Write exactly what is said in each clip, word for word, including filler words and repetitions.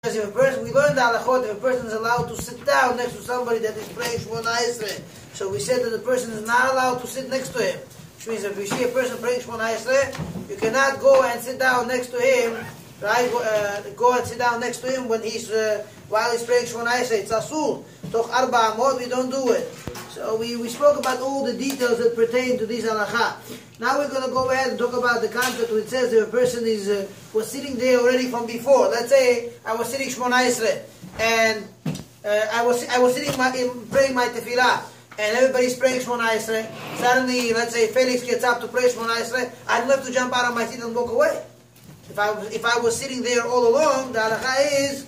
If a person, we learned the halachot, if a person is allowed to sit down next to somebody that is praying Shemona Esrei, so we said that the person is not allowed to sit next to him. Which means if you see a person praying Shemona Esrei, you cannot go and sit down next to him, right? Uh, go and sit down next to him when he's uh, while he's praying Shemona Esrei. It's asur. Toch arba amot, we don't do it. So we, we spoke about all the details that pertain to this halakha. Now we're going to go ahead and talk about the concept where it says that a person is uh, was sitting there already from before. Let's say I was sitting Shemona Esrei, and uh, I was I was sitting my, in, praying my tefillah, and everybody's praying Shemona Esrei. Suddenly, let's say Felix gets up to pray Shemona Esrei, I don't have to jump out of my seat and walk away. If I was, if I was sitting there all along, the halakha is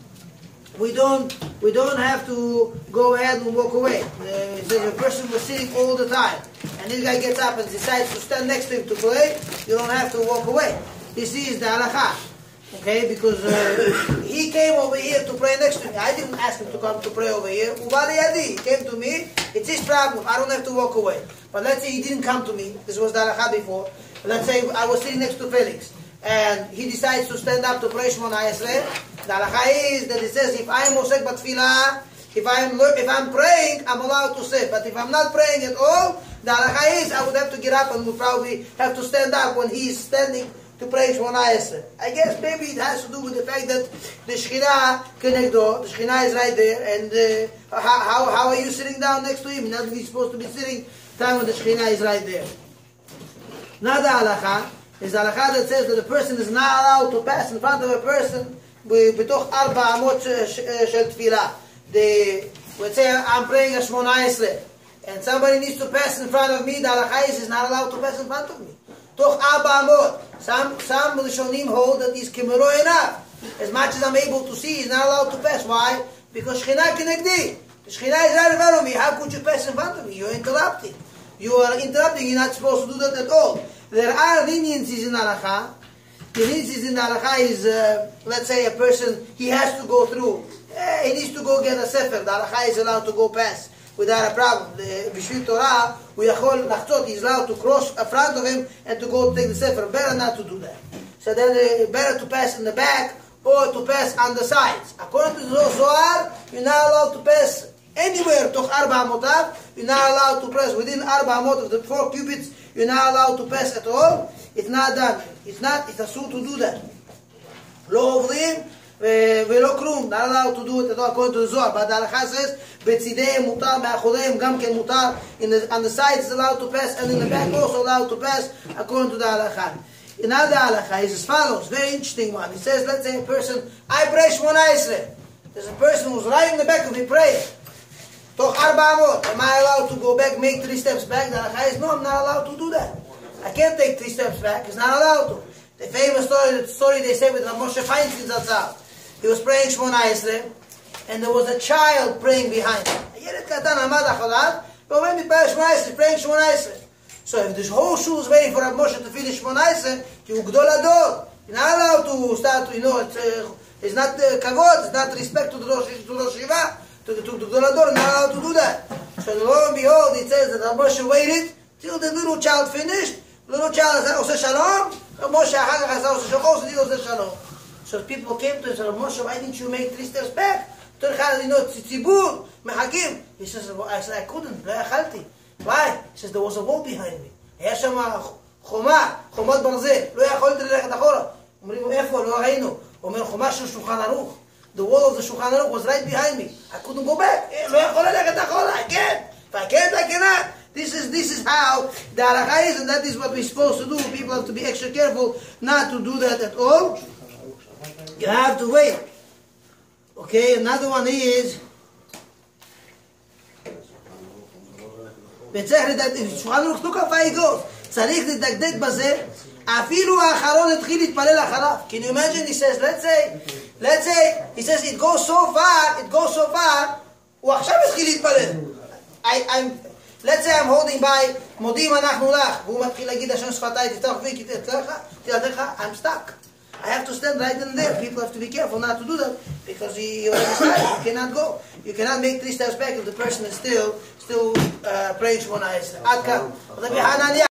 we don't we don't have to go ahead and walk away. Uh, the person was sitting all the time, and this guy gets up and decides to stand next to him to pray. You don't have to walk away. This is the halakha, okay? Because uh, he came over here to pray next to me. I didn't ask him to come to pray over here. Ubali yadi, he came to me. It's his problem. I don't have to walk away. But let's say he didn't come to me. This was the halakha before. Let's say I was sitting next to Felix, and he decides to stand up to pray Shemona Esrei. The halakha is that it says if I am osek b'tfilah, if I am if I'm praying, I'm allowed to sit. But if I'm not praying at all, the halakha is I would have to get up and would probably have to stand up when he is standing to pray Shemona Esrei. I guess maybe it has to do with the fact that the Shekhinah kenegdo, the Shekhinah is right there, and uh, how, how how are you sitting down next to him? Not he's supposed to be sitting time when the Shekhinah is right there. Now the halakha is the halakha that says that the person is not allowed to pass in front of a person בתוך ארבע אמות של תפילה. Let's say I'm praying a Shemona Esrei, and somebody needs to pass in front of me. The halakha is not allowed to pass in front of me. תוך ארבע אמות. Some some Rishonim hold that is kimero enough. As much as I'm able to see, he's not allowed to pass. Why? Because Shekhinah kenegdi. The Shekhinah is right in front of me. How could you pass in front of me? You're interrupting. You are interrupting. You're not supposed to do that at all. There are leniencies in halakha. The leniencies in the halakha is, uh, let's say a person, he has to go through. Eh, he needs to go get a sefer. The halakha is allowed to go past without a problem. B'shvil Torah, we yachol nachtzot, he's allowed to cross in front of him and to go take the sefer. Better not to do that. So then uh, better to pass in the back or to pass on the sides. According to the Zohar, you're not allowed to pass anywhere toch arba amotav. You're not allowed to pass within arba amot of the four cubits. You're not allowed to pass at all. It's not done. It's not, it's asur to do that. Lo ovrim velo krum. Not allowed to do it at all according to the Zohar. But the halakha says, betzideim mutar, me'achodeim gam ken mutar. On the sides it's allowed to pass, and in the back also allowed to pass according to the halakha. Another halakha is as follows, very interesting one. It says, let's say a person, I pray Shemona Esrei. There's a person who's right in the back of me praying. Toch arba amot. Am I allowed to go back, make three steps back? The halakha is, no, I'm not allowed to do that. I can't take three steps back. It's not allowed to. The famous story, the story they say with Rav Moshe Feinstein Zatzal. He was praying Shemona Esrei, and there was a child praying behind him. Yered katan amad acholav, but when he prayed Shemona Esrei, praying Shemona Esrei. So if this whole shul is waiting for Rav Moshe to finish Shemona Esrei, you gdol ador. You're not allowed to start. You know, it's, uh, it's not uh, kavod. It's not respect to the Rosh to Rosh Shiva, to the to the gdol ador. You're not allowed to do that. So lo and behold, it says that Rav Moshe waited till the little child finished. Little child said, "Oseh shalom." Moshe achar kach said, "Oseh shalom." So he oseh shalom. So people came to him and said, "Moshe, why didn't you make three steps back? You know, tzibur mehakim." He says, "I said I couldn't. Why?" He says, "There was a wall behind me. היה שם חומה, חומות ברזל. לא יכולתי ללכת אחורה." אומרים, "איפה? לא ראינו." אומר, "חומה של שולחן ערוך." The wall of the Shulchan Aruch was right behind me. I couldn't go back. לא יכול ללכת אחורה. I can't. If I can't, I cannot. This is this is how the halakha is, and that is what we're supposed to do. People have to be extra careful not to do that at all. You have to wait. Okay, another one is וצריך לדקדק, שולחן ערוך, look how far he goes. צריך לדקדק בזה, אפילו האחרון התחיל להתפלל אחריו. Can you imagine? He says, let's say, let's say, he says it goes so far, it goes so far, הוא עכשיו התחיל להתפלל. I, I'm Let's say I'm holding by מודים אנחנו לך, והוא מתחיל להגיד השם שפתיי, תפתח בי, כי תלתך, I'm stuck. I have to stand right in there. People have to be careful not to do that, because he already started. You cannot go. You cannot make three steps back if the person is still, still uh, praying Shemona Esrei. Ad kan.